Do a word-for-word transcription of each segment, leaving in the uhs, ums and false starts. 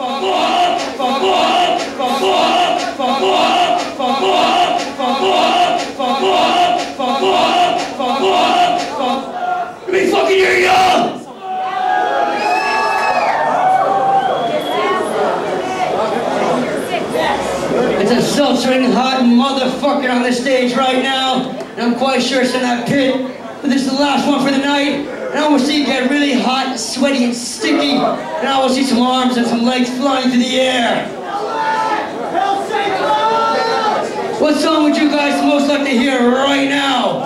Let me fucking hear ya! It's a self-training hot motherfucker on the stage right now, and I'm quite sure it's in that pit, but this is the last one for the night, and I will see it get really hot and sweaty and sticky, and I will see some arms and some legs flying through the air. What song would you guys most like to hear right now?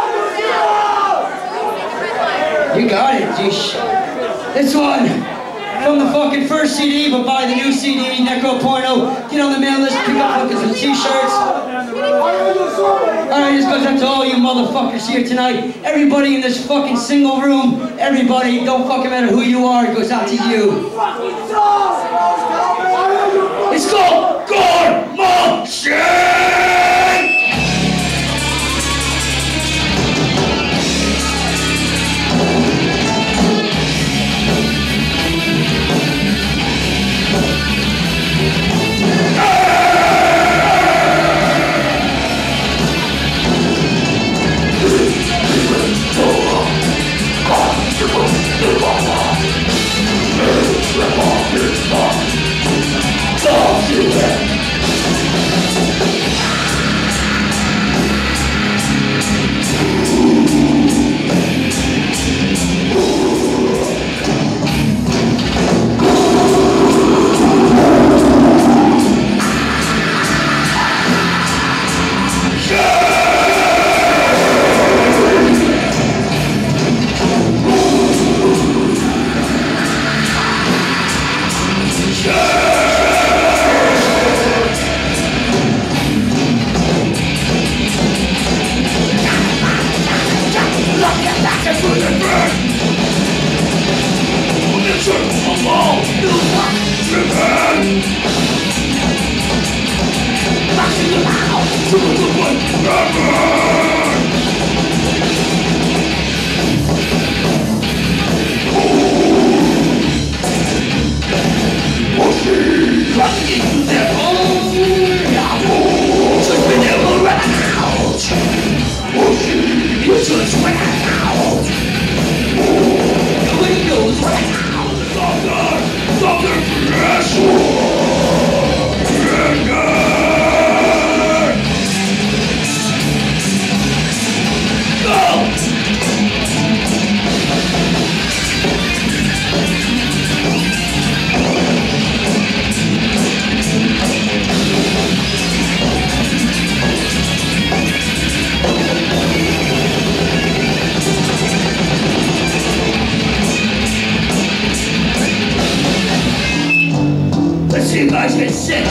You got it, Jish. This one, from the fucking first C D, but buy the new C D, Necro Porno. Get on the mail list, pick up fucking some t-shirts. Alright, this goes out to all you motherfuckers here tonight. Everybody in this fucking single room, everybody, don't fucking matter who you are, it goes out to you. It's called Gore Machine! You guys get sick.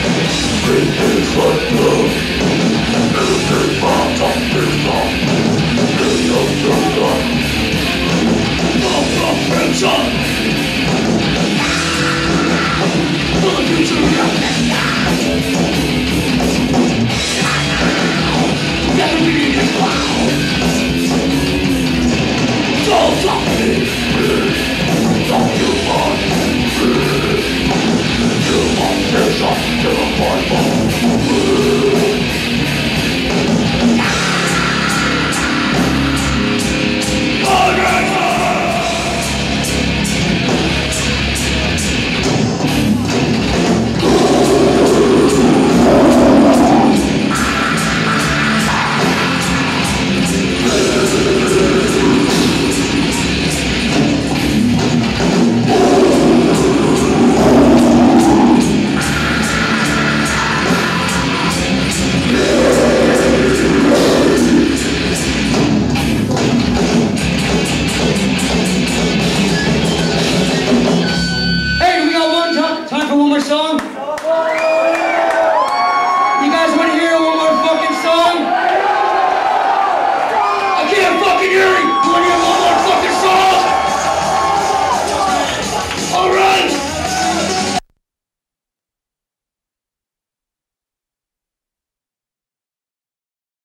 Song? You guys want to hear one more fucking song? I can't fucking hear it!